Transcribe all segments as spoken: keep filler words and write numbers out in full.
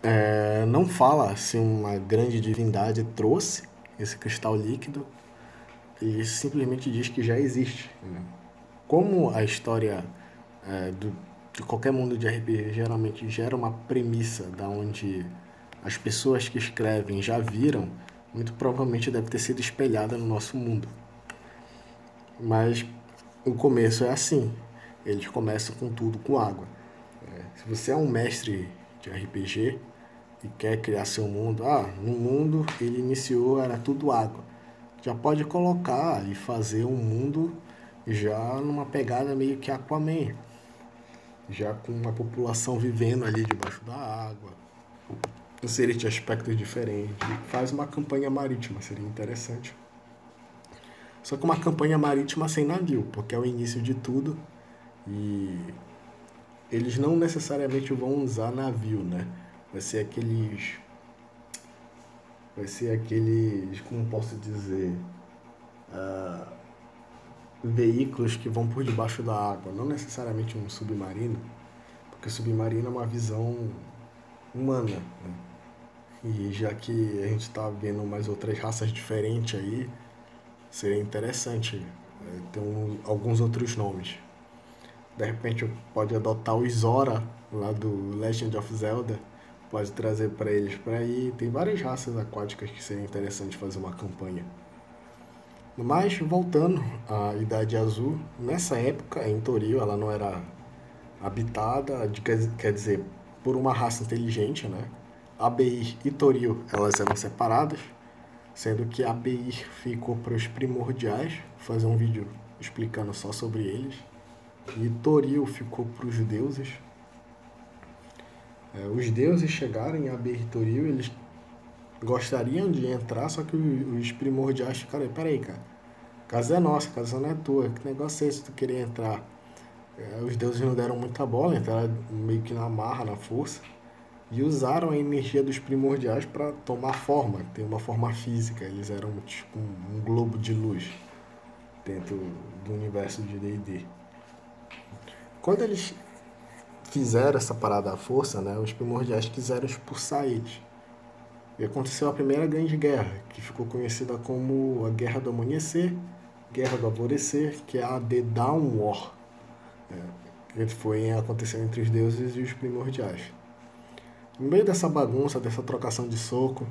É, não fala se uma grande divindade trouxe esse cristal líquido, ele simplesmente diz que já existe. Né? Como a história é, do, de qualquer mundo de R P G geralmente gera uma premissa da onde as pessoas que escrevem já viram, muito provavelmente deve ter sido espelhada no nosso mundo. Mas o começo é assim, eles começam com tudo com água. É, se você é um mestre de R P G e quer criar seu mundo, ah, no mundo ele iniciou, era tudo água. Já pode colocar e fazer um mundo já numa pegada meio que Aquaman, já com uma população vivendo ali debaixo da água, inserir de aspectos diferentes. Faz uma campanha marítima, seria interessante. Só que uma campanha marítima sem navio, porque é o início de tudo e eles não necessariamente vão usar navio, né? Vai ser aqueles. Vai ser aqueles. Como posso dizer? Uh, veículos que vão por debaixo da água, não necessariamente um submarino, porque o submarino é uma visão humana, né? E já que a gente está vendo umas outras raças diferentes aí, seria interessante é, ter um, alguns outros nomes. De repente pode adotar o Zora lá do Legend of Zelda, pode trazer para eles para aí. Tem várias raças aquáticas que seria interessante fazer uma campanha. Mas voltando à Idade Azul, nessa época em Toril ela não era habitada, quer dizer, por uma raça inteligente, né? Abeir e Toril elas eram separadas, sendo que Abeir ficou para os primordiais, vou fazer um vídeo explicando só sobre eles, e Toril ficou para os deuses. É, os deuses chegaram em Abeir e Toril, eles gostariam de entrar, só que os primordiais ficaram, peraí, cara, a casa é nossa, a casa não é tua, que negócio é esse que tu queria entrar? É, os deuses não deram muita bola, entraram meio que na marra, na força, e usaram a energia dos primordiais para tomar forma, ter uma forma física. Eles eram tipo um, um globo de luz dentro do universo de D e D. Quando eles fizeram essa parada à força, né, os primordiais quiseram expulsar eles. E aconteceu a Primeira Grande Guerra, que ficou conhecida como a Guerra do Amanhecer, Guerra do Alvorecer, que é a The Dawn War. É, que foi acontecendo entre os deuses e os primordiais. No meio dessa bagunça, dessa trocação de soco,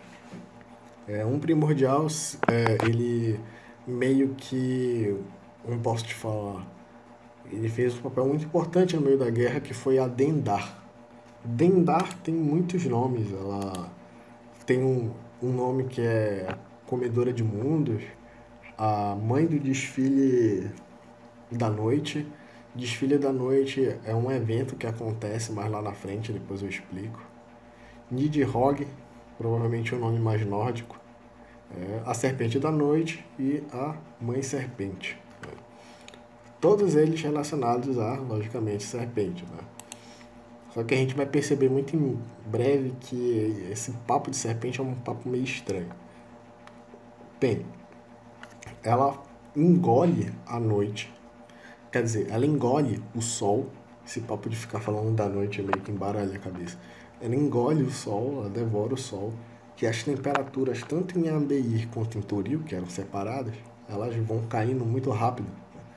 é, um primordial, é, ele meio que, não posso te falar, ele fez um papel muito importante no meio da guerra, que foi a Dendar. Dendar tem muitos nomes, ela tem um, um nome que é Comedora de Mundos, a mãe do desfile da noite. Desfile da noite é um evento que acontece mais lá na frente, depois eu explico. Nidhogg, provavelmente o um nome mais nórdico, é a Serpente da Noite e a Mãe Serpente. Todos eles relacionados a, logicamente, serpente. Né? Só que a gente vai perceber muito em breve que esse papo de serpente é um papo meio estranho. Bem, ela engole a noite, quer dizer, ela engole o sol. Esse papo de ficar falando da noite é meio que embaralha a cabeça. Ela engole o sol, ela devora o sol, que as temperaturas, tanto em Abeir quanto em Toril, que eram separadas, elas vão caindo muito rápido.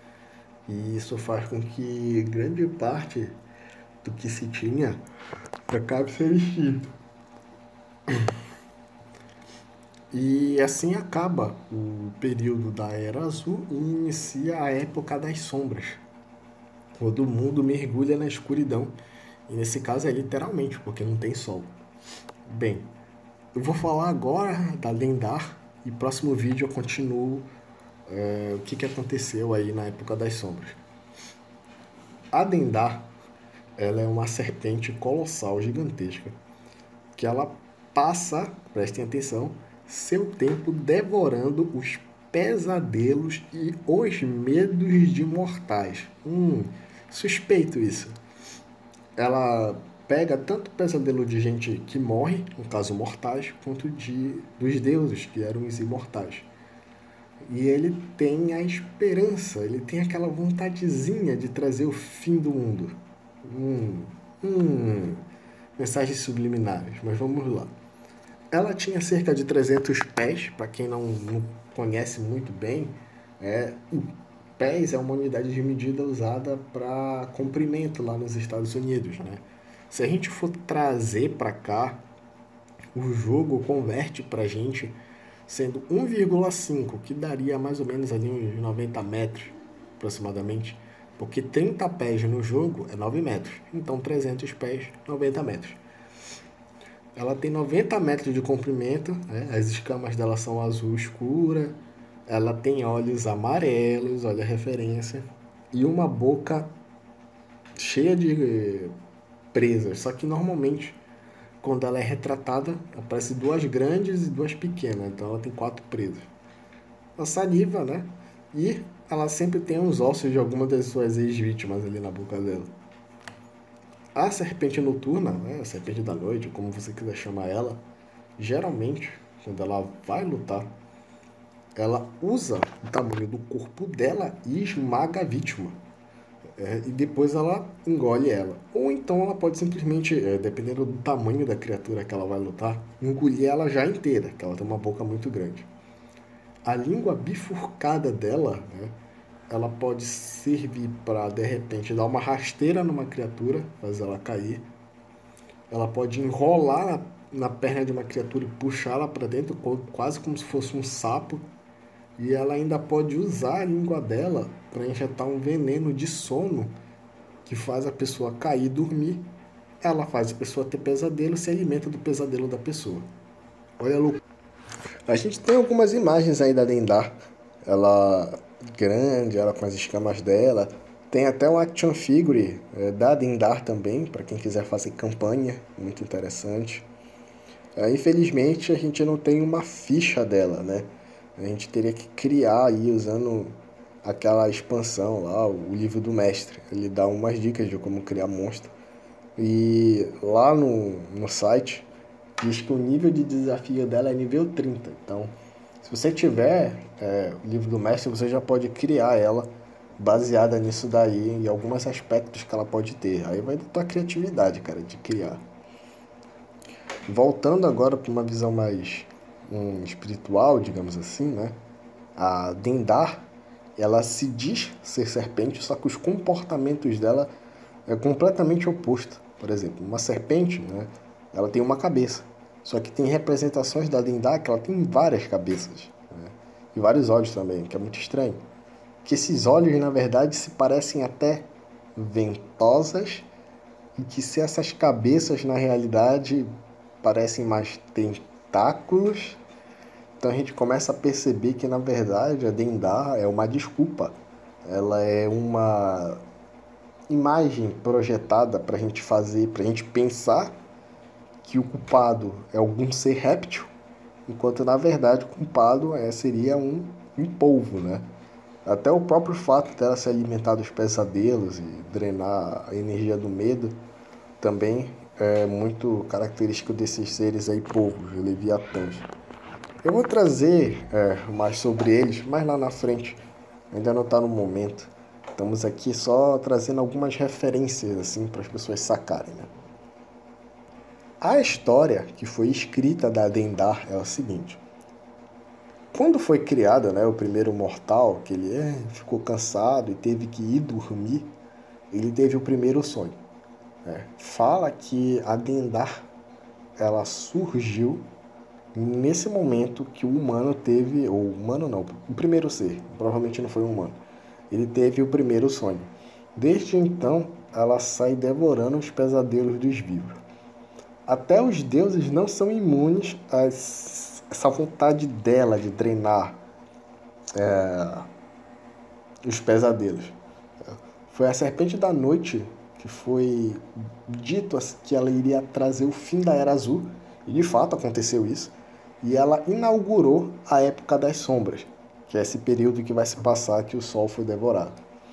E isso faz com que grande parte do que se tinha acabe sendo extinto. E assim acaba o período da Era Azul e inicia a Época das Sombras, quando o mundo mergulha na escuridão. E nesse caso é literalmente, porque não tem sol. Bem, eu vou falar agora da Dendar e próximo vídeo eu continuo é, o que, que aconteceu aí na Época das Sombras. A Dendar, ela é uma serpente colossal, gigantesca, que ela passa, prestem atenção, seu tempo devorando os pesadelos e os medos de mortais. Hum, suspeito isso. Ela pega tanto o pesadelo de gente que morre, no caso mortais, quanto de dos deuses, que eram os imortais. E ele tem a esperança, ele tem aquela vontadezinha de trazer o fim do mundo. Hum, hum. mensagens subliminares, mas vamos lá. Ela tinha cerca de trezentos pés, para quem não, não conhece muito bem, é, pés é uma unidade de medida usada para comprimento lá nos Estados Unidos, né? Se a gente for trazer para cá, o jogo converte para a gente sendo um vírgula cinco, que daria mais ou menos ali uns noventa metros, aproximadamente. Porque trinta pés no jogo é nove metros, então trezentos pés, noventa metros. Ela tem noventa metros de comprimento, né? As escamas dela são azul escura, ela tem olhos amarelos, olha a referência, e uma boca cheia de presas, só que normalmente quando ela é retratada aparece duas grandes e duas pequenas, então ela tem quatro presas. A saliva, né? E ela sempre tem os ossos de alguma das suas ex-vítimas ali na boca dela. A serpente noturna, né, a serpente da noite, como você quiser chamar ela, geralmente, quando ela vai lutar, ela usa o tamanho do corpo dela e esmaga a vítima. É, e depois ela engole ela. Ou então ela pode simplesmente, é, dependendo do tamanho da criatura que ela vai lutar, engolir ela já inteira, que ela tem uma boca muito grande. A língua bifurcada dela, né, ela pode servir para, de repente, dar uma rasteira numa criatura, fazer ela cair. Ela pode enrolar na, na perna de uma criatura e puxá-la para dentro, quase como se fosse um sapo. E ela ainda pode usar a língua dela para injetar um veneno de sono que faz a pessoa cair e dormir. Ela faz a pessoa ter pesadelo e se alimenta do pesadelo da pessoa. Olha a loucura. A gente tem algumas imagens aí da Dendar. Ela grande, ela com as escamas dela. Tem até um action figure é, da Dendar também, para quem quiser fazer campanha, muito interessante. É, infelizmente a gente não tem uma ficha dela, né? A gente teria que criar aí usando aquela expansão lá, o livro do mestre. Ele dá umas dicas de como criar monstro. E lá no, no site diz que o nível de desafio dela é nível trinta. Então, se você tiver é, o livro do mestre, você já pode criar ela baseada nisso daí e alguns aspectos que ela pode ter. Aí vai da tua criatividade, cara, de criar. Voltando agora para uma visão mais um, espiritual, digamos assim, né? A Dendar, ela se diz ser serpente, só que os comportamentos dela é completamente oposto. Por exemplo, uma serpente, né? Ela tem uma cabeça, só que tem representações da Dendar que ela tem várias cabeças, né? E vários olhos também, que é muito estranho. Que esses olhos, na verdade, se parecem até ventosas e que se essas cabeças, na realidade, parecem mais tentáculos. Então a gente começa a perceber que, na verdade, a Dendar é uma desculpa. Ela é uma imagem projetada para a gente fazer, para a gente pensar que o culpado é algum ser réptil, enquanto, na verdade, o culpado é, seria um, um polvo, né? Até o próprio fato dela se alimentar dos pesadelos e drenar a energia do medo também é muito característico desses seres aí, polvos, leviatãs. Eu vou trazer é, mais sobre eles mais lá na frente, ainda não está no momento. Estamos aqui só trazendo algumas referências assim para as pessoas sacarem, né? A história que foi escrita da Dendar é o seguinte. Quando foi criada, né, o primeiro mortal, que ele é, ficou cansado e teve que ir dormir, ele teve o primeiro sonho. Né? Fala que a Dendar ela surgiu nesse momento que o humano teve, ou humano não, o primeiro ser, provavelmente não foi um humano, ele teve o primeiro sonho. Desde então, ela sai devorando os pesadelos dos vivos. Até os deuses não são imunes a essa vontade dela de drenar é, os pesadelos. Foi a serpente da noite que foi dito que ela iria trazer o fim da Era Azul, e de fato aconteceu isso, e ela inaugurou a Época das Sombras, que é esse período que vai se passar que o Sol foi devorado.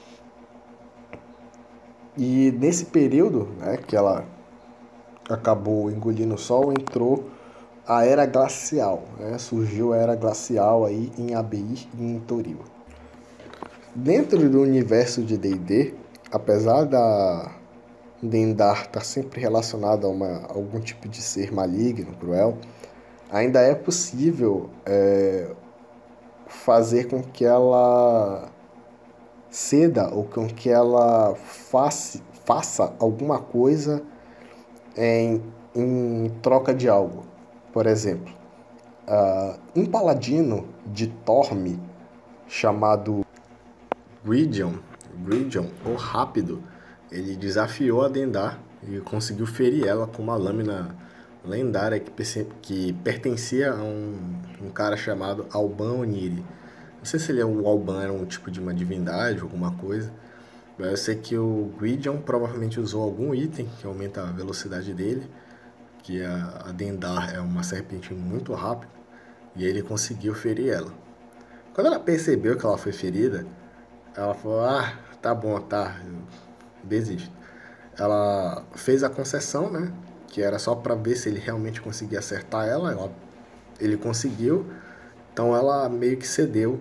E nesse período, né, que ela acabou engolindo o Sol, entrou a Era Glacial, né? Surgiu a Era Glacial aí em Abeir e em Toril. Dentro do universo de D e D, apesar da Dendar está sempre relacionado a uma, algum tipo de ser maligno, cruel, ainda é possível é, fazer com que ela ceda ou com que ela faça, faça alguma coisa em, em troca de algo. Por exemplo, uh, um paladino de Torme chamado Gwydion, Gwydion, ou Rápido, ele desafiou a Dendar e conseguiu ferir ela com uma lâmina lendária que, que pertencia a um, um cara chamado Alban Oniri. Não sei se ele é, o Alban era um tipo de uma divindade, alguma coisa. Mas eu sei que o Gwydion provavelmente usou algum item que aumenta a velocidade dele, que a, a Dendar é uma serpente muito rápida, e ele conseguiu ferir ela. Quando ela percebeu que ela foi ferida, ela falou, ah, tá bom, tá, eu desisto. Ela fez a concessão, né, que era só para ver se ele realmente conseguia acertar ela, ela ele conseguiu, então ela meio que cedeu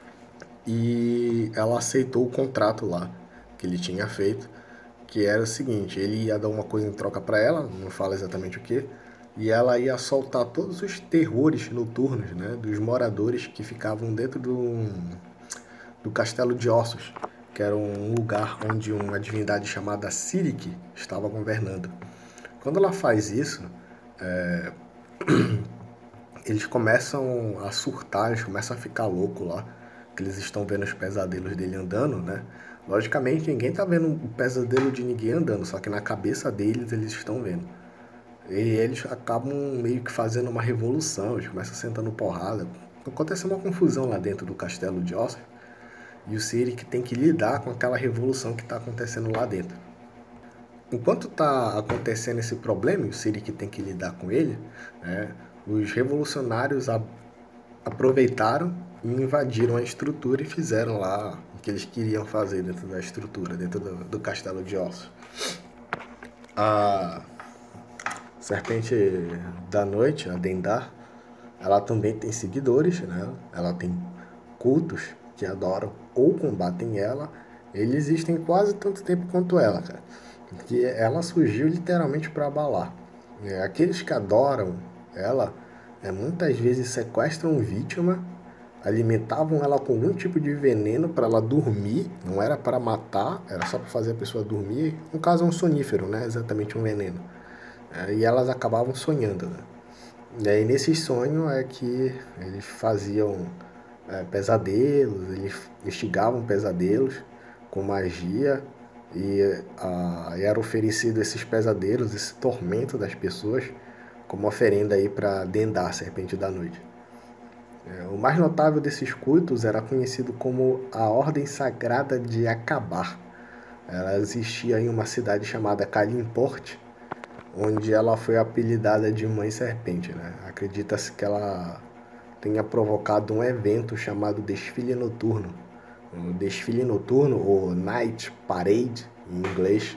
e ela aceitou o contrato lá que ele tinha feito, que era o seguinte, ele ia dar uma coisa em troca para ela, não fala exatamente o que, e ela ia soltar todos os terrores noturnos, né, dos moradores que ficavam dentro do, do Castelo de Ossos, que era um lugar onde uma divindade chamada Sirik estava governando. Quando ela faz isso, é, eles começam a surtar, eles começam a ficar loucos lá, que eles estão vendo os pesadelos dele andando, né? Logicamente, ninguém tá vendo o pesadelo de ninguém andando, só que na cabeça deles, eles estão vendo. E eles acabam meio que fazendo uma revolução, eles começam sentando porrada. Acontece uma confusão lá dentro do Castelo de Ossos, e o Sirik tem que lidar com aquela revolução que está acontecendo lá dentro. Enquanto está acontecendo esse problema, e o Sirik tem que lidar com ele, né, os revolucionários a, aproveitaram e invadiram a estrutura e fizeram lá o que eles queriam fazer dentro da estrutura, dentro do, do Castelo de Ossos. A Serpente da Noite, a Dendar, ela também tem seguidores, né? Ela tem cultos que adoram ou combatem ela. Eles existem quase tanto tempo quanto ela, cara. Que ela surgiu literalmente para abalar. É, aqueles que adoram ela, é, muitas vezes sequestram vítima, alimentavam ela com algum tipo de veneno para ela dormir, não era para matar, era só para fazer a pessoa dormir. No caso é um sonífero, né? Exatamente um veneno. É, e elas acabavam sonhando, né? E aí nesse sonho é que eles faziam é, pesadelos, eles instigavam pesadelos com magia e, a, e era oferecido esses pesadelos, esse tormento das pessoas como oferenda aí para Dendar, a Serpente da Noite. É, o mais notável desses cultos era conhecido como a Ordem Sagrada de Acabar. Ela existia em uma cidade chamada Kalimport, onde ela foi apelidada de Mãe Serpente, né? Acredita-se que ela tenha provocado um evento chamado Desfile Noturno. O Desfile Noturno, ou Night Parade, em inglês,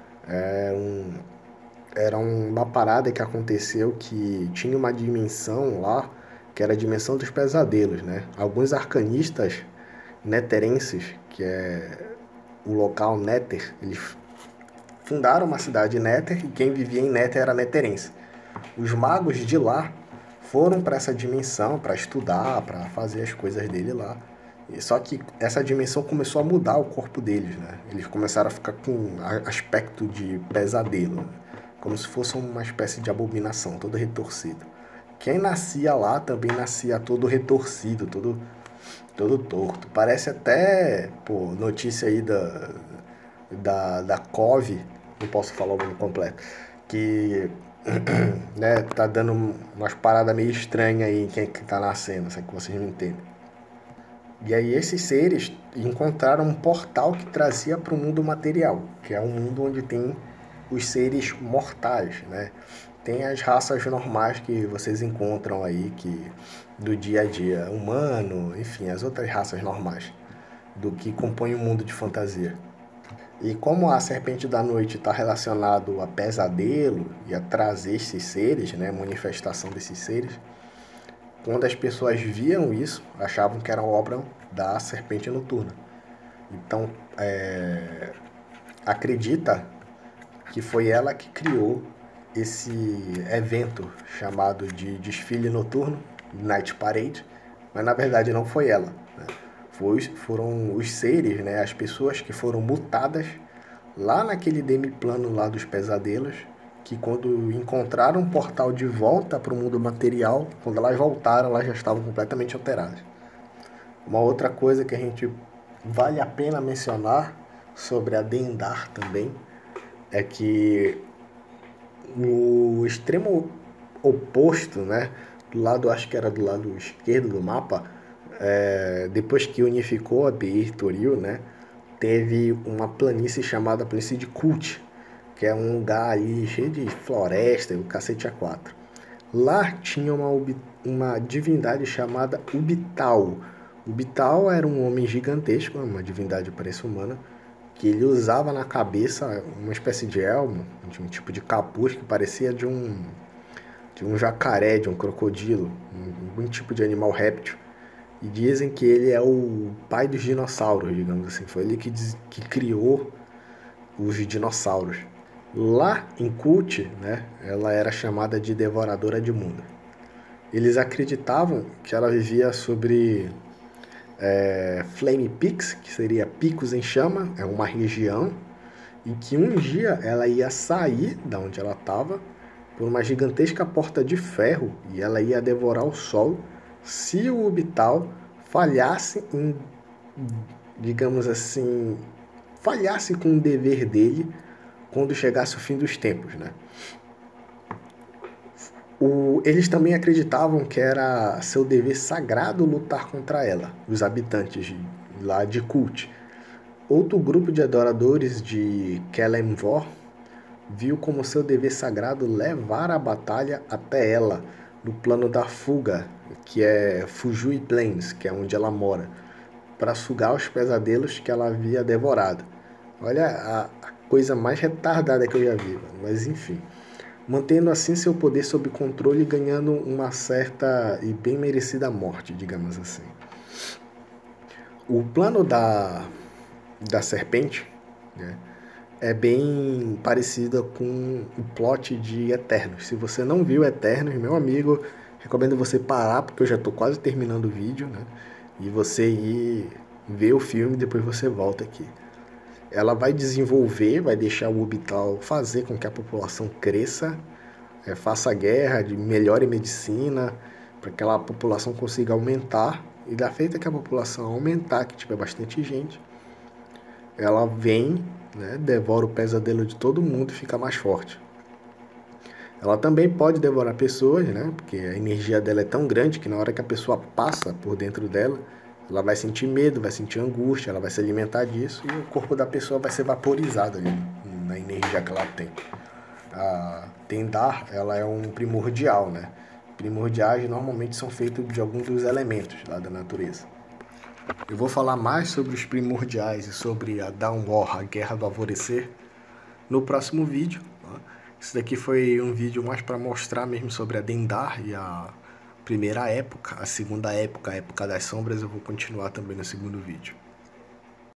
é um, era uma parada que aconteceu que tinha uma dimensão lá, que era a dimensão dos pesadelos, né? Alguns arcanistas neterenses, que é o local Néter, eles fundaram uma cidade Néter e quem vivia em Néter era neterense. Os magos de lá foram para essa dimensão para estudar, para fazer as coisas dele lá. Só que essa dimensão começou a mudar o corpo deles, né? Eles começaram a ficar com aspecto de pesadelo, né? Como se fosse uma espécie de abominação, todo retorcido. Quem nascia lá também nascia todo retorcido, todo, todo torto. Parece até, pô, notícia aí da, da, da Cove, não posso falar o nome completo, que né, tá dando umas paradas meio estranhas aí em quem que tá nascendo, sei que vocês não entendem. E aí esses seres encontraram um portal que trazia para o mundo material, que é um mundo onde tem os seres mortais, né? Tem as raças normais que vocês encontram aí, que do dia a dia, humano, enfim, as outras raças normais, do que compõem o mundo de fantasia. E como a Serpente da Noite está relacionado a pesadelo e a trazer esses seres, né, manifestação desses seres, quando as pessoas viam isso, achavam que era obra da Serpente Noturna. Então, é, acredita que foi ela que criou esse evento chamado de desfile noturno, Night Parade, mas na verdade não foi ela, né? Foi, foram os seres, né, as pessoas que foram mutadas lá naquele demiplano lá dos pesadelos, que quando encontraram um portal de volta para o mundo material, quando elas voltaram, elas já estavam completamente alteradas. Uma outra coisa que a gente vale a pena mencionar sobre a Dendar também é que no extremo oposto, né, do lado, acho que era do lado esquerdo do mapa, é, depois que unificou a Beir Toril, né, teve uma planície chamada Planície de Kult, que é um lugar ali cheio de floresta e o cacete A quatro. Lá tinha uma, uma divindade chamada Ubital. Ubital era um homem gigantesco, uma divindade parece humana, que ele usava na cabeça uma espécie de elmo, de um tipo de capuz que parecia de um, de um jacaré, de um crocodilo, um, um tipo de animal réptil. E dizem que ele é o pai dos dinossauros, digamos assim. Foi ele que, que criou os dinossauros. Lá em Kult, né, ela era chamada de Devoradora de Mundo. Eles acreditavam que ela vivia sobre é, Flame Peaks, que seria picos em chama, é uma região, e que um dia ela ia sair da onde ela estava por uma gigantesca porta de ferro e ela ia devorar o sol se o Ubital falhasse em, digamos assim, falhasse com o dever dele quando chegasse o fim dos tempos, né? O, eles também acreditavam que era seu dever sagrado lutar contra ela, os habitantes de, lá de Kult. Outro grupo de adoradores de Kelemvor viu como seu dever sagrado levar a batalha até ela, no plano da fuga, que é Fujui Plains, que é onde ela mora, para sugar os pesadelos que ela havia devorado. Olha a, a coisa mais retardada que eu já vi, mas enfim. Mantendo assim seu poder sob controle e ganhando uma certa e bem merecida morte, digamos assim. O plano da, da serpente, né, é bem parecida com o plot de Eternos. Se você não viu Eternos, meu amigo, recomendo você parar, porque eu já estou quase terminando o vídeo, né, e você ir ver o filme e depois você volta aqui. Ela vai desenvolver, vai deixar o Ubital fazer com que a população cresça, é, faça guerra, melhore medicina, para que a população consiga aumentar. E da feita que a população aumentar, que tiver bastante gente, ela vem, né, devora o pesadelo de todo mundo e fica mais forte. Ela também pode devorar pessoas, né, porque a energia dela é tão grande que na hora que a pessoa passa por dentro dela, ela vai sentir medo, vai sentir angústia, ela vai se alimentar disso e o corpo da pessoa vai ser vaporizado ali na energia que ela tem. A Dendar, ela é um primordial, né? Primordiais normalmente são feitos de algum dos elementos lá da natureza. Eu vou falar mais sobre os primordiais e sobre a Dawn War, a Guerra do Alvorecer, no próximo vídeo. Esse daqui foi um vídeo mais para mostrar mesmo sobre a Dendar e a primeira época, a segunda época, a época das sombras, eu vou continuar também no segundo vídeo.